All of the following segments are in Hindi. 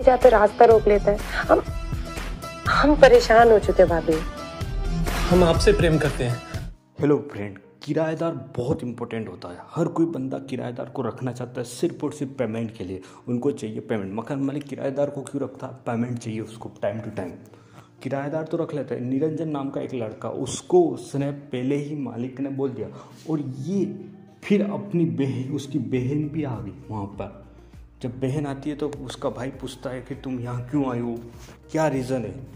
जाते रास्ता रोक लेता है। हम परेशान हो चुके भाभी। हम आपसे प्रेम करते हैं। हेलो फ्रेंड, किराएदार बहुत इंपॉर्टेंट होता है। हर कोई बंदा किराएदार को रखना चाहता है सिर्फ और सिर्फ पेमेंट के लिए। उनको चाहिए पेमेंट। मकान मालिक किराएदार को क्यों रखता है? पेमेंट चाहिए उसको टाइम टू टाइम। किराएदार तो रख लेता है। निरंजन नाम का एक लड़का, उसको उसने पहले ही मालिक ने बोल दिया, और ये फिर अपनी बहन, उसकी बहन भी आ गई वहाँ पर। जब बहन आती है तो उसका भाई पूछता है कि तुम यहाँ क्यों आई हो, क्या रीज़न है?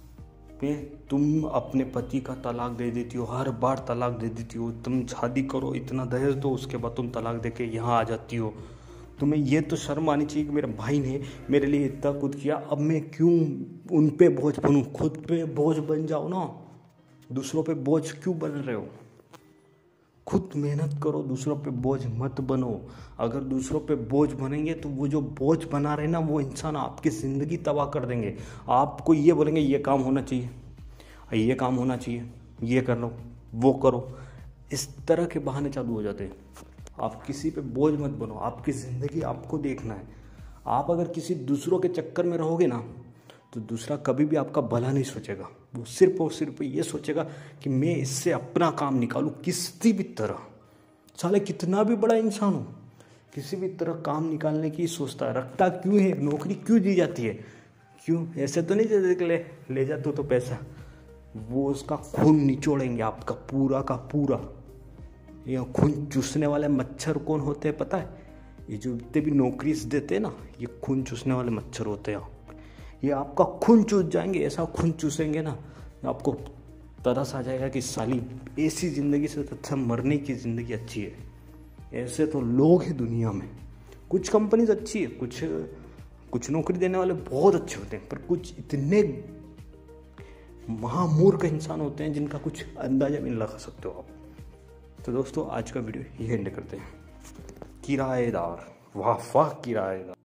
तुम अपने पति का तलाक दे देती हो, हर बार तलाक दे देती हो। तुम शादी करो, इतना दहेज दो, उसके बाद तुम तलाक दे के यहाँ आ जाती हो। तुम्हें ये तो शर्म आनी चाहिए कि मेरे भाई ने मेरे लिए इतना कुछ किया, अब मैं क्यों उन पे बोझ बनूं? खुद पे बोझ बन जाओ ना, दूसरों पे बोझ क्यों बन रहे हो? खुद मेहनत करो, दूसरों पे बोझ मत बनो। अगर दूसरों पे बोझ बनेंगे तो वो जो बोझ बना रहे ना, वो इंसान आपकी ज़िंदगी तबाह कर देंगे। आपको ये बोलेंगे ये काम होना चाहिए, ये काम होना चाहिए, ये कर लो, वो करो, इस तरह के बहाने चालू हो जाते हैं। आप किसी पे बोझ मत बनो, आपकी ज़िंदगी आपको देखना है। आप अगर किसी दूसरों के चक्कर में रहोगे ना, तो दूसरा कभी भी आपका भला नहीं सोचेगा। वो सिर्फ और सिर्फ ये सोचेगा कि मैं इससे अपना काम निकालूं किसी भी तरह। साले कितना भी बड़ा इंसान हो, किसी भी तरह काम निकालने की सोचता है। रखता क्यों है? नौकरी क्यों दी जाती है? क्यों? ऐसे तो नहीं दे देते ले जा तो पैसा। वो उसका खून निचोड़ेंगे, आपका पूरा का पूरा। ये खून चूसने वाले मच्छर कौन होते हैं पता है? ये जो जितने भी नौकरी देते हैं ना, ये खून चूसने वाले मच्छर होते हैं। ये आपका खून चूस जाएंगे, ऐसा खून चूसेंगे ना, आपको तरस आ जाएगा कि साली ऐसी ज़िंदगी से अच्छा मरने की ज़िंदगी अच्छी है। ऐसे तो लोग हैं दुनिया में। कुछ कंपनीज अच्छी है, कुछ नौकरी देने वाले बहुत अच्छे होते हैं, पर कुछ इतने महामूर्ख इंसान होते हैं जिनका कुछ अंदाजा भी नहीं लगा सकते हो आप। तो दोस्तों, आज का वीडियो ये एंड करते हैं। किराएदार, वाह वाह किराएदार।